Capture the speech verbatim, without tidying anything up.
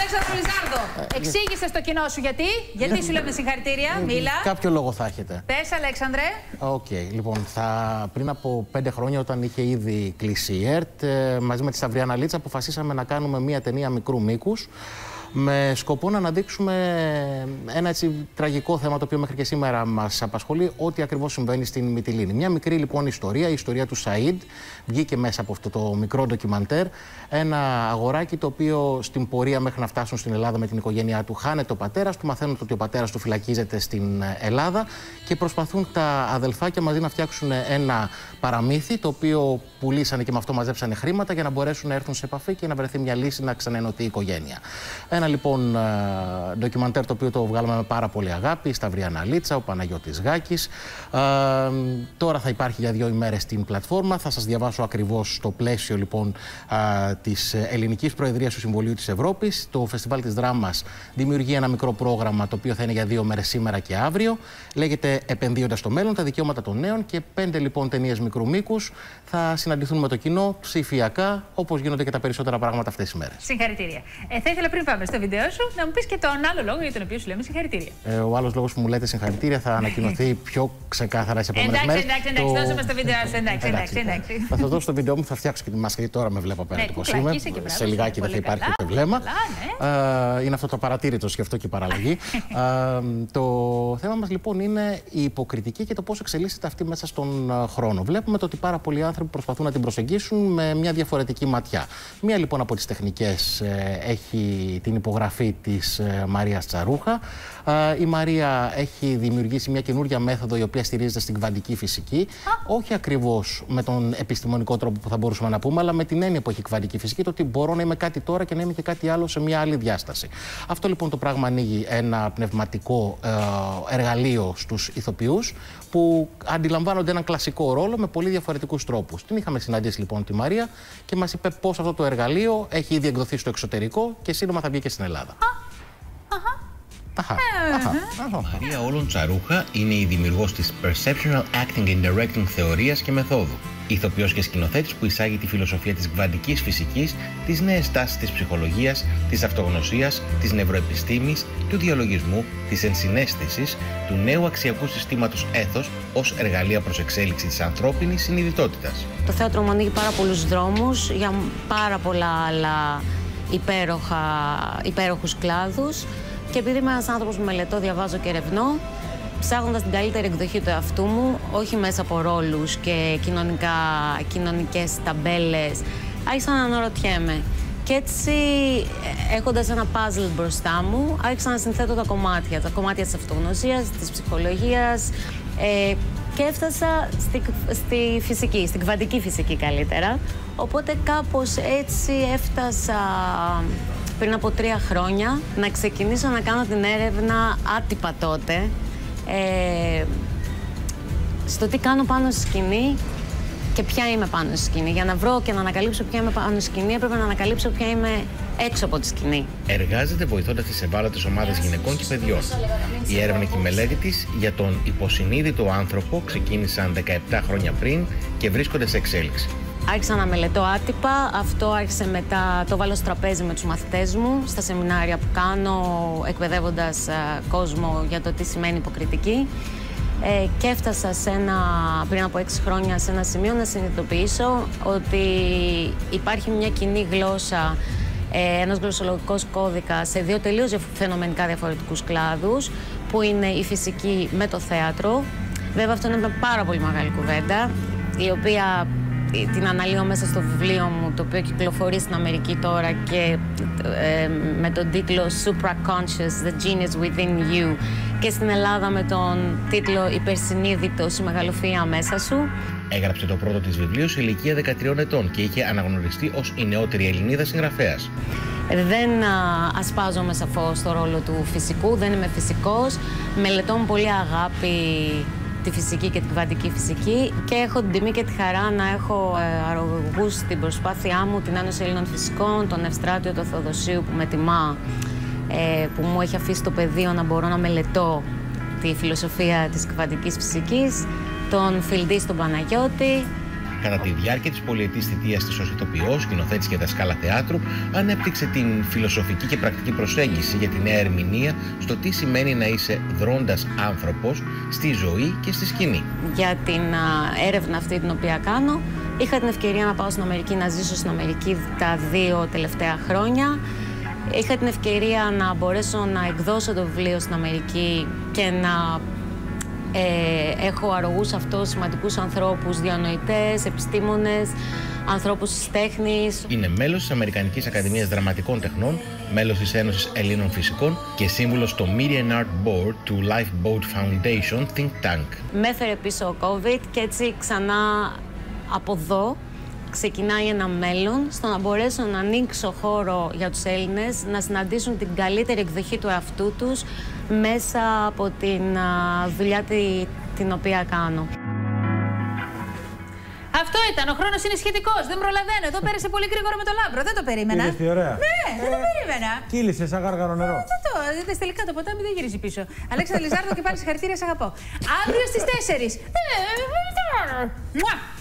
Αλέξανδρο Λιζάρδο, εξήγησε στο κοινό σου γιατί. Γιατί σου λέμε συγχαρητήρια, μίλα. Κάποιο λόγο θα έχετε. Πες, Αλέξανδρε. Οκ, okay, λοιπόν, θα, πριν από πέντε χρόνια, όταν είχε ήδη κλείσει η ΕΡΤ, μαζί με τη Σταυριάννα Λίτσα, αποφασίσαμε να κάνουμε μια ταινία μικρού μήκους, με σκοπό να αναδείξουμε ένα έτσι τραγικό θέμα το οποίο μέχρι και σήμερα μας απασχολεί, ό,τι ακριβώς συμβαίνει στην Μυτιλήνη. Μια μικρή λοιπόν ιστορία, η ιστορία του Σαΐντ, βγήκε μέσα από αυτό το μικρό ντοκιμαντέρ. Ένα αγοράκι το οποίο στην πορεία μέχρι να φτάσουν στην Ελλάδα με την οικογένειά του χάνεται ο πατέρας του, μαθαίνουν ότι ο πατέρας του φυλακίζεται στην Ελλάδα και προσπαθούν τα αδελφάκια μαζί να φτιάξουν ένα παραμύθι το οποίο πουλήσανε και με αυτό μαζέψανε χρήματα για να μπορέσουν να έρθουν σε επαφή και να βρεθεί μια λύση να ξαναενωθεί η οικογένεια. Ένα λοιπόν ντοκιμαντέρ το οποίο το βγάλαμε με πάρα πολύ αγάπη, η Σταυριάννα Λίτσα, ο Παναγιώτης Γάκης. Ε, τώρα θα υπάρχει για δύο ημέρες στην πλατφόρμα. Θα σας διαβάσω ακριβώς στο πλαίσιο λοιπόν ε, της Ελληνικής Προεδρίας του Συμβουλίου της Ευρώπης. Το Φεστιβάλ της Δράμας δημιουργεί ένα μικρό πρόγραμμα το οποίο θα είναι για δύο μέρες σήμερα και αύριο. Λέγεται Επενδύοντας στο μέλλον, τα δικαιώματα των νέων, και πέντε λοιπόν ταινίες μικρού μήκους θα συναντηθούν με το κοινό ψηφιακά, όπως γίνονται και τα περισσότερα πράγματα αυτές τις μέρες. Συγχαρητήρια. Ε, θα ήθελα πριν πάμε στο βίντεο σου να μου πεις και τον άλλο λόγο για τον οποίο σου λέμε συγχαρητήρια. Ε, ο άλλος λόγος που μου λέτε συγχαρητήρια θα ανακοινωθεί πιο ξεκάθαρα σε επόμενες μέρες. Εντάξει, εντάξει, εντάξει, δώσε μας το βίντεο σου. Εντάξει, εντάξει, εντάξει. Θα σας δώσω το βίντεο μου, θα φτιάξω και τη μάσκα, γιατί τώρα με βλέπω απέναντι πώς είμαι. Σε λιγάκι δεν θα υπάρχει ούτε βλέμμα. Είναι αυτό το παρατήρητο, γι' αυτό και η παραλλαγή. Το θέμα μας λοιπόν είναι η υποκριτική και το πώς εξελίσσεται αυτή μέσα στον χρόνο. Βλέπουμε το ότι πάρα πολλοί άνθρωποι προσπαθούν να την προσεγγίσουν με μια διαφορετική ματιά. Μία λοιπόν από τις τεχνικές έχει την υπογραφή της Μαρίας Τσαρούχα. Η Μαρία έχει δημιουργήσει μια καινούργια μέθοδο η οποία στηρίζεται στην κβαντική φυσική. Όχι ακριβώς με τον επιστημονικό τρόπο που θα μπορούσαμε να πούμε, αλλά με την έννοια που έχει η κβαντική φυσική, το ότι μπορώ να είμαι κάτι τώρα και να είμαι και κάτι άλλο σε μια άλλη διάσταση. Αυτό λοιπόν το πράγμα ανοίγει ένα πνευματικό εργαλείο στους ηθοποιούς που αντιλαμβάνονται έναν κλασικό ρόλο με πολύ διαφορετικούς τρόπους. Την είχαμε συναντήσει λοιπόν τη Μαρία και μας είπε πώς αυτό το εργαλείο έχει ήδη εκδοθεί στο εξωτερικό και σύντομα θα βγει και στην Ελλάδα. Αχα. Αχα. Η Μαρία Όλων Τσαρούχα είναι η δημιουργός της Perceptual Acting and Directing θεωρίας και μεθόδου. Ηθοποιός και σκηνοθέτης που εισάγει τη φιλοσοφία της κβαντικής φυσικής, τις νέες τάσεις της ψυχολογίας, της αυτογνωσίας, της νευροεπιστήμης, του διαλογισμού, της ενσυναίσθησης, του νέου αξιακού συστήματος έθος ως εργαλεία προς εξέλιξη της ανθρώπινης συνειδητότητας. Το θέατρο μου ανοίγει πάρα πολλούς δρόμους για πάρα πολλά άλλα υπέροχα, υπέροχους κλάδους. Και επειδή είμαι ένας άνθρωπος που μελετώ, διαβάζω και ερευνώ, ψάχνοντας την καλύτερη εκδοχή του εαυτού μου, όχι μέσα από ρόλους και κοινωνικά, κοινωνικές ταμπέλες, άρχισα να αναρωτιέμαι. Και έτσι, έχοντας ένα puzzle μπροστά μου, άρχισα να συνθέτω τα κομμάτια, τα κομμάτια της αυτογνωσίας, της ψυχολογίας, ε, και έφτασα στη, στη φυσική, στην κβαντική φυσική καλύτερα. Οπότε κάπως έτσι έφτασα πριν από τρία χρόνια να ξεκινήσω να κάνω την έρευνα άτυπα τότε ε, στο τι κάνω πάνω στη σκηνή και ποια είμαι πάνω στη σκηνή. Για να βρω και να ανακαλύψω ποια είμαι πάνω στη σκηνή, έπρεπε να ανακαλύψω ποια είμαι έξω από τη σκηνή. Εργάζεται βοηθώντας τις ευάλωτες ομάδες γυναικών και παιδιών. Η έρευνα και η μελέτη της για τον υποσυνείδητο άνθρωπο ξεκίνησαν δεκαεπτά χρόνια πριν και βρίσκονται σε εξέλιξη. Άρχισα να μελετώ άτυπα, αυτό άρχισε μετά, το βάλω στο τραπέζι με τους μαθητές μου, στα σεμινάρια που κάνω, εκπαιδεύοντας α, κόσμο για το τι σημαίνει υποκριτική. Ε, και έφτασα σε ένα, πριν από έξι χρόνια σε ένα σημείο να συνειδητοποιήσω ότι υπάρχει μια κοινή γλώσσα, ε, ένας γλωσσολογικός κώδικας σε δύο τελείως φαινομενικά διαφορετικούς κλάδους, που είναι η φυσική με το θέατρο. Βέβαια αυτό είναι μια πάρα πολύ μεγάλη κουβέντα, η οποία την αναλύω μέσα στο βιβλίο μου, το οποίο κυκλοφορεί στην Αμερική τώρα και ε, με τον τίτλο Supraconscious, The Genius Within You, και στην Ελλάδα με τον τίτλο Υπερσυνείδητος, η μεγαλοφυΐα μέσα σου. Έγραψε το πρώτο της βιβλίο σε ηλικία δεκατριών ετών και είχε αναγνωριστεί ως η νεότερη Ελληνίδα συγγραφέας. Δεν α, ασπάζομαι σαφώς στο ρόλο του φυσικού, δεν είμαι φυσικός. Μελετώ με πολύ αγάπη τη φυσική και την κβαντική φυσική και έχω την τιμή και τη χαρά να έχω ε, αρρωγούς στην προσπάθειά μου την Ένωση Ελλήνων Φυσικών, τον Ευστράτιο του Θεοδοσίου που με τιμά, ε, που μου έχει αφήσει το πεδίο να μπορώ να μελετώ τη φιλοσοφία της κβαντικής φυσικής, τον Φιλντή στον Παναγιώτη. Κατά τη διάρκεια της πολυετής θητείας της ως ηθοποιός, σκηνοθέτης και δασκάλα θεάτρου, ανέπτυξε την φιλοσοφική και πρακτική προσέγγιση για τη νέα ερμηνεία στο τι σημαίνει να είσαι δρώντας άνθρωπος στη ζωή και στη σκηνή. Για την έρευνα αυτή την οποία κάνω, είχα την ευκαιρία να πάω στην Αμερική, να ζήσω στην Αμερική τα δύο τελευταία χρόνια. Είχα την ευκαιρία να μπορέσω να εκδώσω το βιβλίο στην Αμερική και να ε, έχω αρρωγούς αυτούς σημαντικούς ανθρώπους, διανοητές, επιστήμονες, ανθρώπους της τέχνης. Είναι μέλος της Αμερικανικής Ακαδημίας Δραματικών Τεχνών, μέλος της Ένωσης Ελλήνων Φυσικών και σύμβουλος στο Media and Art Board του Lifeboat Foundation Think Tank. Με έφερε πίσω ο COVID και έτσι ξανά από εδώ ξεκινάει ένα μέλλον στο να μπορέσω να ανοίξω χώρο για τους Έλληνες να συναντήσουν την καλύτερη εκδοχή του εαυτού τους μέσα από την δουλειά τη, την οποία κάνω. Αυτό ήταν. Ο χρόνος είναι σχετικός. Δεν προλαβαίνω. Εδώ πέρασε πολύ γρήγορα με το Λάμπρο. Δεν το περίμενα. Είδες τι ωραία. Ναι, δεν το περίμενα. Κύλησε σαν γάργαρο νερό. Δεν το. Είδες τελικά το ποτάμι δεν γυρίζει πίσω. Αλέξανδρε Λιζάρδο και πάλι συγχαρητήρια, σ' αγαπώ. Αύριο στις τέσσερις.